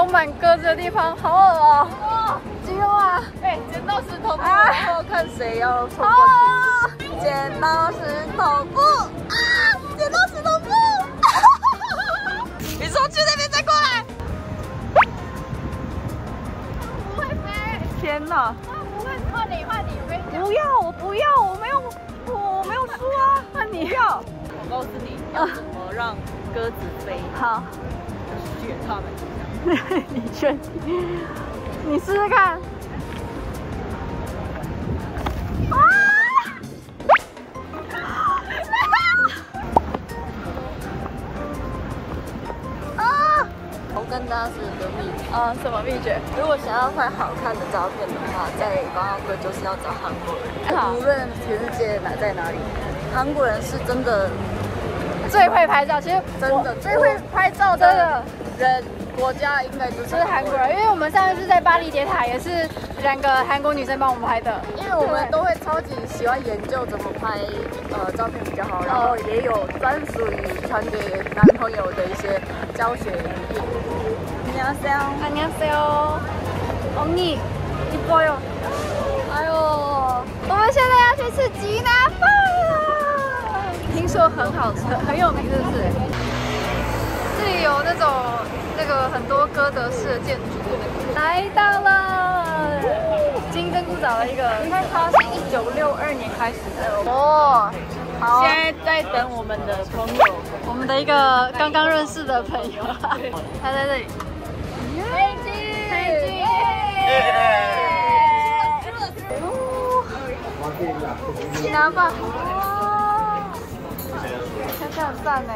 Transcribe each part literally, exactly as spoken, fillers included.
充满鸽子的地方，好恶哦！哦，金庸啊！哎，剪刀石头布，然后看谁要冲过去。剪刀石头布啊！剪刀石头布！你说去那边再过来。不会飞！天哪！不会，换你，换你，我跟你讲。不要，我不要，我没有，我没有输啊！换你要。我告诉你，要怎么让鸽子飞？好。 选他们，你选，你试试看。啊！啊！我跟大家是个秘诀啊，什么秘诀？如果想要拍好看的照片的话，在邦奥哥就是要找韩国人。无论全世界哪在哪里，韩国人是真的最会拍照。其实真的最会拍照的。 人国家应该就是韩国人，因为我们上一次在巴黎铁塔也是两个韩国女生帮我们拍的，因为我们都会超级喜欢研究怎么拍呃照片比较好，然后也有专属于传给男朋友的一些教学影片。안녕하세요。안녕하세요。언니 이뻐요。哎呦，我们现在要去吃吉拿饭了，听说很好吃，很有名，是不是？ 这里有那种那个很多哥德式的建筑，来到了金针菇找了一个，你看它是一九六二年开始的哦。好，现在在等我们的朋友，我们的一个刚刚认识的朋友，他在这里。飞机，飞机，吉拿饭，哇，看起来很赞呢。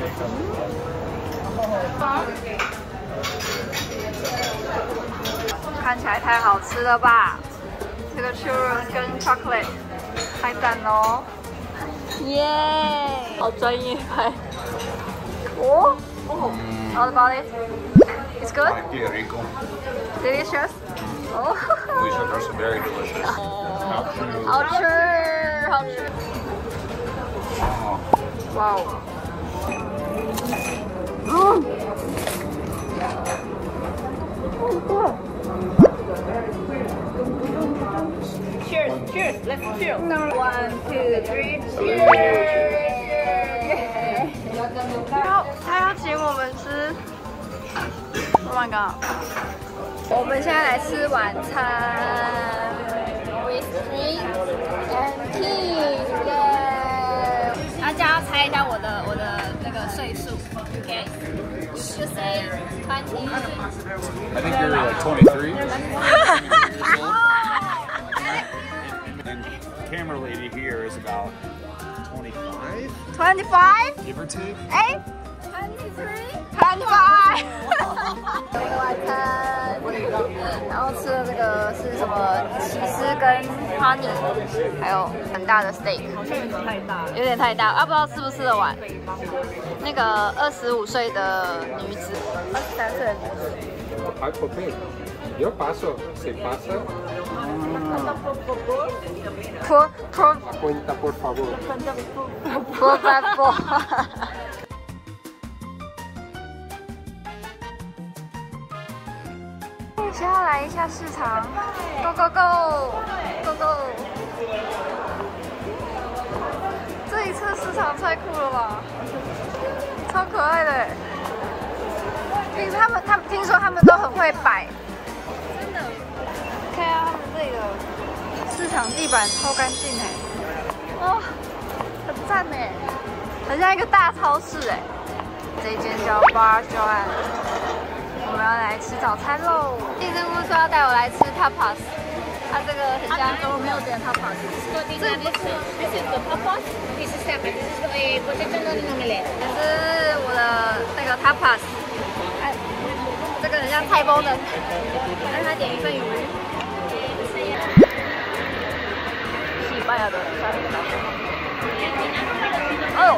看起来太好吃了吧！这个 churros 跟 chocolate 太赞喽！耶，好专业拍。哦哦 ，All about it. It's good. Delicious. Oh. Delicious, very delicious. 好吃，好吃。哇哦。 嗯，Cheers, cheers, let's cheers. One, two, three, cheers. 他要他要请我们吃 ，Oh my god！ 我们现在来吃晚餐 ，with drinks and tea， 耶！大家猜一下我的我的那个岁数 ，OK？ You say twenty. I think you're like twenty-three. And camera lady here is about twenty-five. Twenty-five? Give or take. 哎 ，twenty-three, twenty-five. 晚餐，然后吃的这个是什么？起司跟 honey， 还有很大的 steak， 好像有点太大了，有点太大，啊，不知道吃不吃得完。那个二十五岁的女子，二十三岁的女子。 Ay, Pope, yo paso, se pasa. Por por La cuenta, por favor. por favor. 先要来一下市场 ，Go Go Go，Go Go。这一次市场太酷了吧，超可爱的。听他们，他们听说他们都很会摆，真的。看下他们这里的市场地板超干净哎，哦，很赞哎，很像一个大超市哎。这一间叫 Bar Joanne。 我们要来吃早餐喽！金针菇说要带我来吃 tapas， 它这个很像，我没有点 tapas。这不是 This is the tapas. This is separate. This is a potato non omelette. 这是我的那个 tapas， 哎，这个很像菜包的，让他点一份鱼。西班牙的菜包。哦。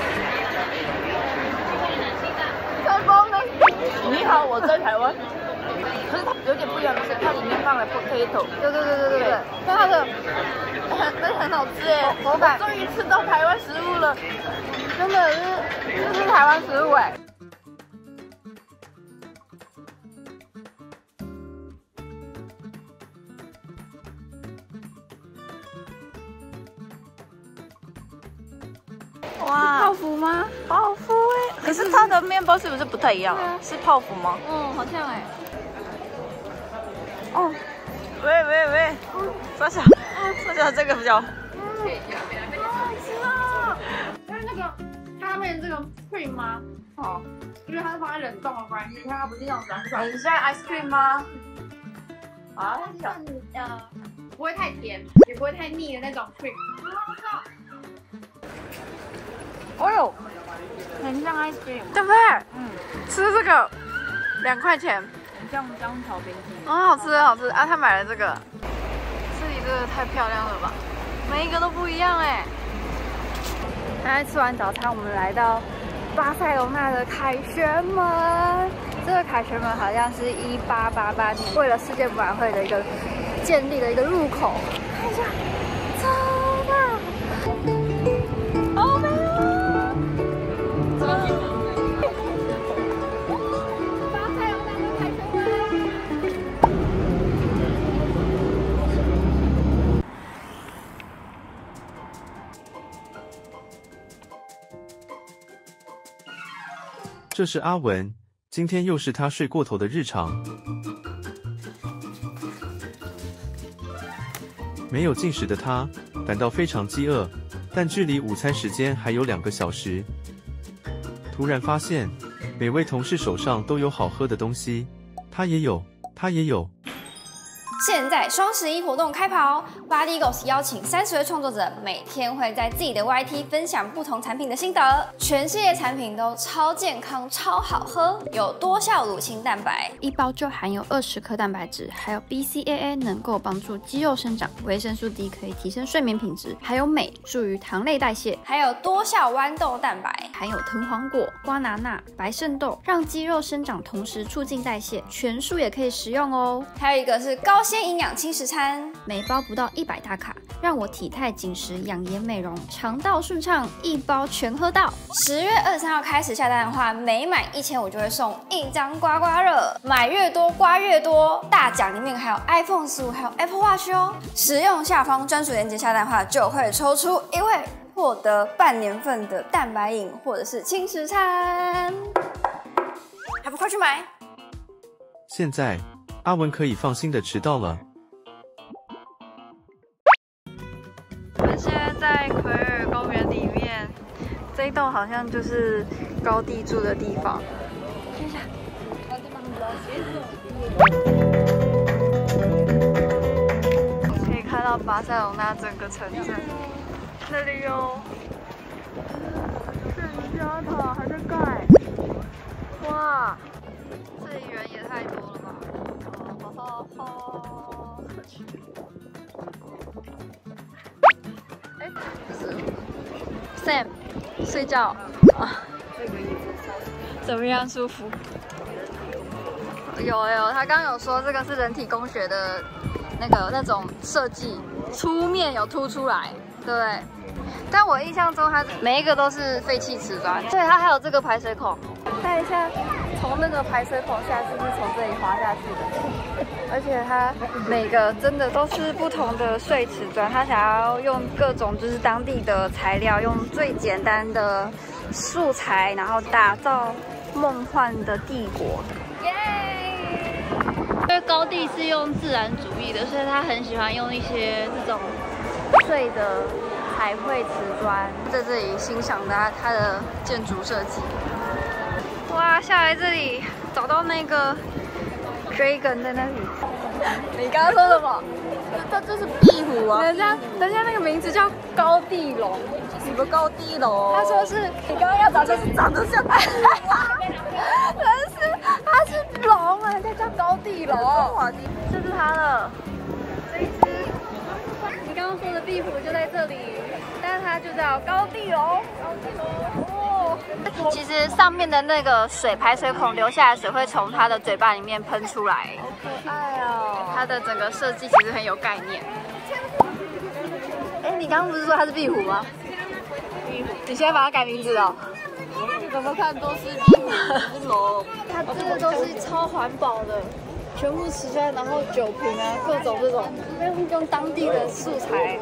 菜包呢？你好，我在台湾。可是它有点不一样的是，它里面放了 potato。对对对对对对。但它的很真的很好吃哎，口感。终于吃到台湾食物了，真的是这是台湾食物哎。 哇，泡芙吗？泡芙哎，可是它的面包是不是不太一样啊？是泡芙吗？ 嗯，好像哎。 哦，喂喂喂，缩小，缩小这个比较。 可以好好吃哦！但是那个它上面这个 cream 吗？哦，因为它是放在冷冻的关系，它不是那种软软。 很像 ice cream 吗？啊， 它是呃，不会太甜，也不会太腻的那种 cream。 哦呦， 很像 ice cream， 对不对？嗯，吃这个两块钱， 很像香草冰淇淋。 嗯，好吃好吃啊！他买了这个，这里真的太漂亮了吧，每一个都不一样哎。刚才吃完早餐，我们来到巴塞隆纳的凯旋门。这个凯旋门好像是一八八八年为了世界博览会的一个建立的一个入口。看一下，超大，好美啊！ 巴塞隆纳的凯旋门。 这是阿文，今天又是他睡过头的日常。没有进食的他感到非常饥饿，但距离午餐时间还有两个小时。突然发现，每位同事手上都有好喝的东西，他也有，他也有。 现在双十一活动开跑 ，Bodygoes 邀请三十位创作者，每天会在自己的 Y T 分享不同产品的心得。全系列产品都超健康、超好喝，有多效乳清蛋白，一包就含有二十克蛋白质，还有 B C A A 能够帮助肌肉生长，维生素 D 可以提升睡眠品质，还有镁助于糖类代谢，还有多效豌豆蛋白，含有藤黄果、瓜拿纳、白肾豆，让肌肉生长同时促进代谢。全素也可以食用哦。还有一个是高纤营养轻食餐，每包不到一百大卡，让我体态紧实、养颜美容、肠道顺畅，一包全喝到。十月二十三号开始下单的话，每满一千五就会送一张刮刮乐，买越多刮越多，大奖里面还有 iPhone 十五，还有 Apple Watch 哦。使用下方专属链接下单的话，就会抽出一位获得半年份的蛋白饮或者是轻食餐，还不快去买？ 现在阿文可以放心的迟到了。 我们现在在奎尔公园里面，这一栋好像就是高地住的地方。看一下，可以看到巴塞隆纳整个城镇。那里有圣家塔还在盖，哇，这里人也太多了吧！哦吼吼，哎，是 Sam 睡觉啊？怎么样？舒服？有有，他刚刚有说这个是人体工学的那个那种设计，出面有凸出来，对不对？但我印象中它每一个都是废弃瓷砖，对，它还有这个排水孔。看一下，从那个排水孔下是不是从这里滑下去的？而且它每个真的都是不同的碎瓷砖，它想要用各种就是当地的材料，用最简单的素材，然后打造梦幻的帝国。耶！因为高地是用自然主义的，所以他很喜欢用一些这种碎的彩绘瓷砖，在这里欣赏它它的建筑设计。哇，下来这里找到那个 dragon 在那里。你刚刚说什么？它就是壁虎啊！人家人家那个名字叫高地龙，什么高地龙？他说是你刚刚要找就是长得像，但是它是龙啊，人家叫高地龙。这是它的，这一只你刚刚说的壁虎就在这里，但是它就叫高地龙。高地龙哦。其实上面的那个水排水孔流下来的水会从它的嘴巴里面喷出来。好可爱哦！它的整个设计其实很有概念。哎，你刚刚不是说它是壁虎吗？壁虎。你现在把它改名字了？怎么看都是壁虎，不是龙。它这个都是超环保的。 全部吃下来，然后酒瓶啊，各种这种，用用当地的素材。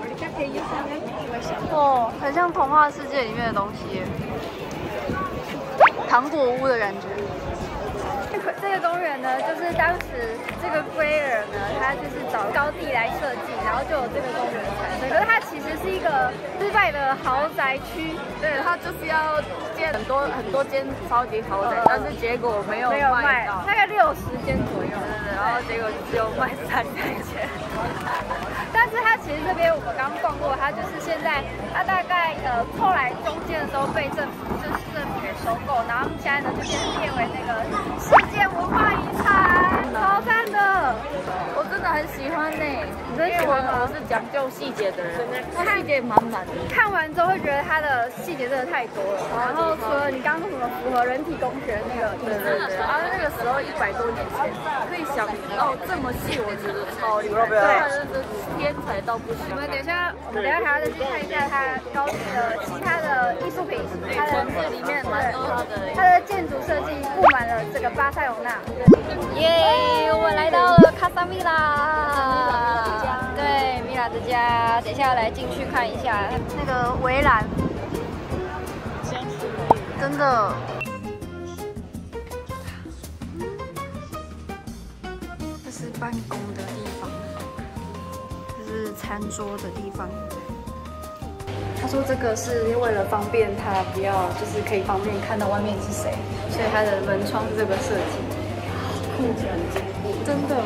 哦，很像童话世界里面的东西，糖果屋的感觉。这个公园呢，就是当时这个龟尔呢，他就是找高地来设计，然后就有这个公园产生。可是它其实是一个失败的豪宅区，对，它就是要建很多很多间超级豪宅，但是结果没有卖到，大概六十间左右，对对，然后结果只有卖三百间。但是它其实这边我们刚逛过，它就是现在它大概呃后来中间的时候被政府就是政府给收购，然后现在呢就变变为那个世界文化遗产，超赞的，我真的很喜欢呢、欸。你真喜欢吗？我是讲究细节的人，它细节满满的。看完之后会觉得它的细节真的太多了。然后除了你刚刚说什么符合人体工学那个，对对对，然后那个时候一百多年前可以想到这么细，我觉得超厉害。对。天才到不行。我们等一下，我们等一下还要再去看一下它高地的其他的艺术品，它的城市里面蛮多它的，它的建筑设计布满了这个巴塞罗那。耶，我们来到了卡萨米拉，对，米拉之家。等一下来进去看一下那个围栏，真的。这是办公的地方。是餐桌的地方。他说这个是为了方便他不要，就是可以方便看到外面是谁，所以他的门窗是这个设计，酷很坚固，真的，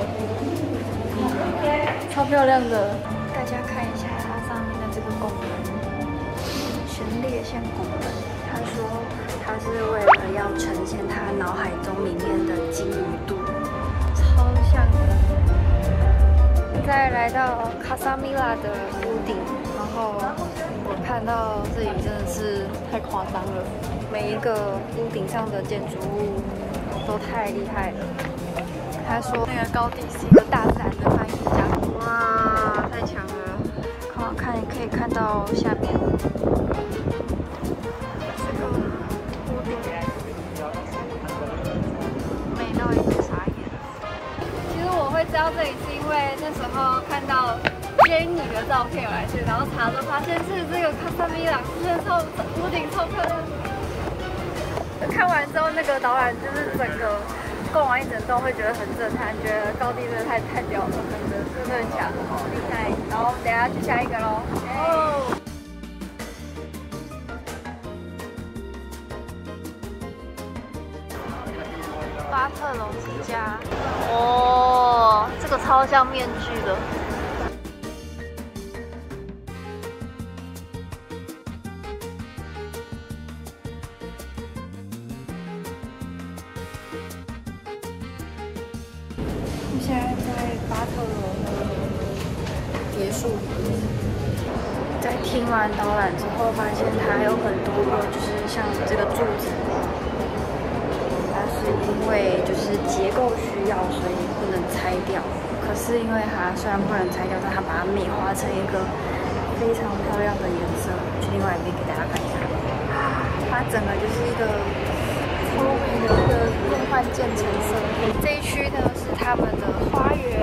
超漂亮的。大家看一下它上面的这个拱门，悬列线拱门。他说他是为了要呈现他脑海中里面的鲸鱼肚，超像的。再来到卡萨米拉的屋顶，然后我看到这里真的是太夸张了，每一个屋顶上的建筑物都太厉害了。他说那个高地是一个大自然的翻译家，哇，太强了！看我看可以看到下面这个屋顶，美到一直傻眼。其实我会知道这里是因为那时候看到仙女的照片有来去，然后查就发现是这个卡萨米拉，真的超屋顶超漂亮。看完之后，那个导览就是整个逛完一整栋会觉得很震撼，觉得高地真的太太屌了，真的真的很强，厉害。然后我们等一下去下一个喽。哦。巴特隆之家，哦，这个超像面具的。现在在巴特隆的别墅里，在听完导览之后，发现它有很多个，就是像这个柱子。是因为就是结构需要，所以不能拆掉。可是因为它虽然不能拆掉，但它把它美化成一个非常漂亮的颜色。去另外一边给大家看一下，它整个就是一个超美的一个梦幻渐层色。这一区呢是他们的花园。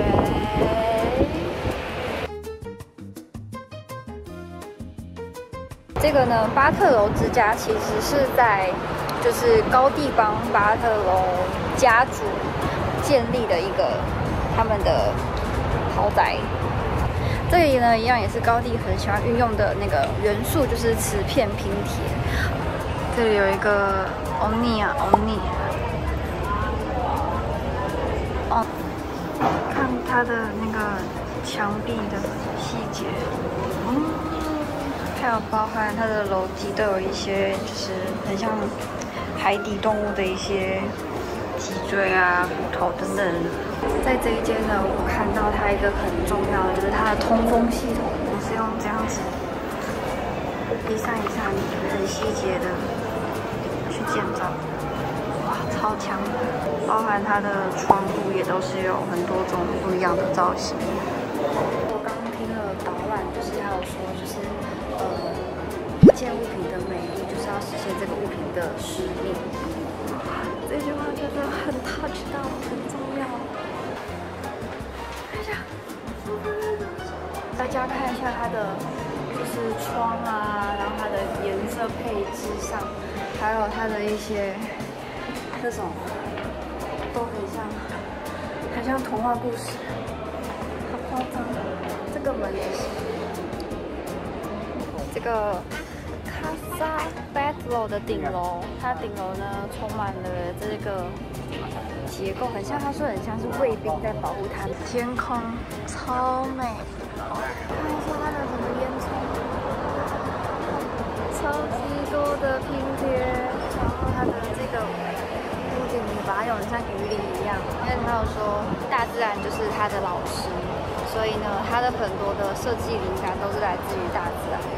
这个呢，巴特隆之家其实是在。就是高地帮巴特隆家族建立的一个他们的豪宅。这里呢，一样也是高地很喜欢运用的那个元素，就是瓷片拼贴。这里有一个欧尼啊，欧尼。哦，看它的那个墙壁的细节，嗯，还有包含它的楼梯都有一些，就是很像。海底动物的一些脊椎啊、骨头等等。在这一间呢，我看到它一个很重要的，就是它的通风系统，我是用这样子一扇一扇很细节的去建造，哇，超强的！包含它的窗户也都是有很多种不一样的造型。我刚刚听了导览，就是还有说，就是呃，一件物品的美丽。要实现这个物品的使命，这句话真的很 touch 到，很重要。 家看一下它的就是窗啊，然后它的颜色配置上，还有它的一些这种都很像，很像童话故事，好夸张。这个门也是，这个卡萨 Batlo 的顶楼，它顶楼呢充满了这个结构，很像，他说很像是卫兵在保护它。天空超美，看一下它的整个烟囱，超级多的拼贴，然后它的这个屋顶也把它用得像鱼鳞一样，因为他有说大自然就是他的老师，所以呢，他的很多的设计灵感都是来自于大自然。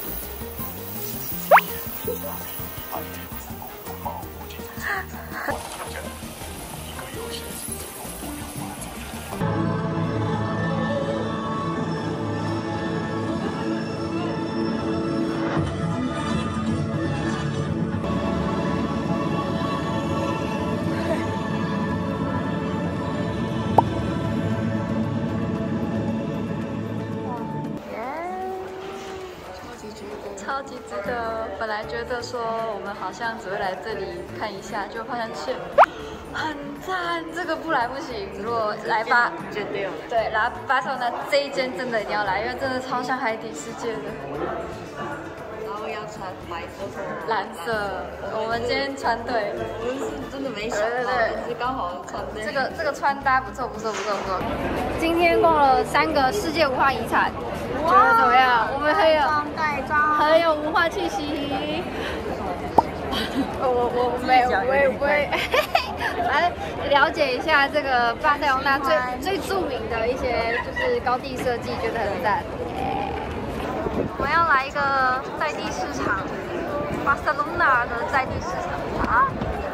超级值得！本来觉得说我们好像只会来这里看一下，就发现是很赞，这个不来不行。如果来巴，绝对有。对，来巴塞罗那这一间真的一定要来，因为真的超像海底世界的。然后要穿白色、蓝色。我们今天穿对，我们是真的没想到，对对对，是刚好穿对。这个这个穿搭不错不错不错不错。今天逛了三个世界文化遗产。觉得怎么样？我们很有很有文化气息。我我我没我也不会来了解一下这个巴塞罗那最最著名的一些就是高地设计，觉得很赞。我们要来一个在地市场，巴塞罗那的在地市场啊！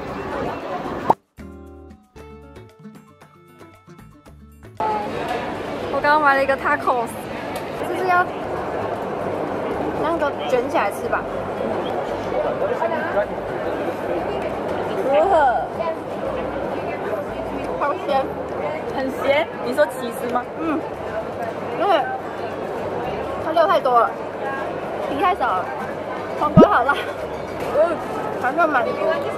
我刚刚买了一个 tacos。就是要那个卷起来吃吧。如何？好咸，很咸。你说起司吗？嗯。因为它料太多了，皮太少了，黄瓜好辣。嗯，还算蛮多。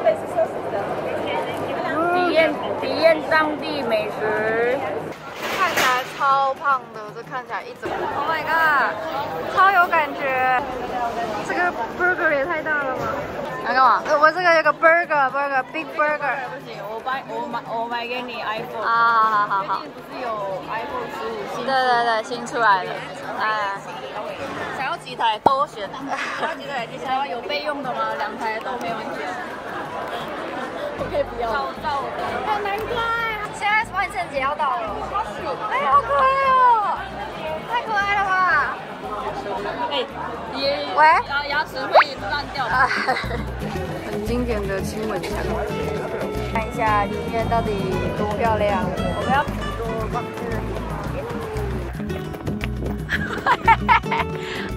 体验体验当地美食。看起来超胖的，这看起来一整 ，Oh my god， 超有感觉。这个 burger 也太大了吧！来干嘛？我这个有个 burger，burger，big burger。不行，我买我买我买给你 iPhone。啊，好好好。最近不是有 iPhone 十五新？对对对，新出来的。哎，想要几台都选。想要几台？你想要有备用的吗？两台都没问题。我可以不要。照照我的。好难怪。现在万圣节要到了，哎，好可爱哦，太可爱了吧！哎，你喂，牙牙齿会烂掉的。很经典的亲吻墙，看一下里面到底多漂亮。我们要多放这个地方。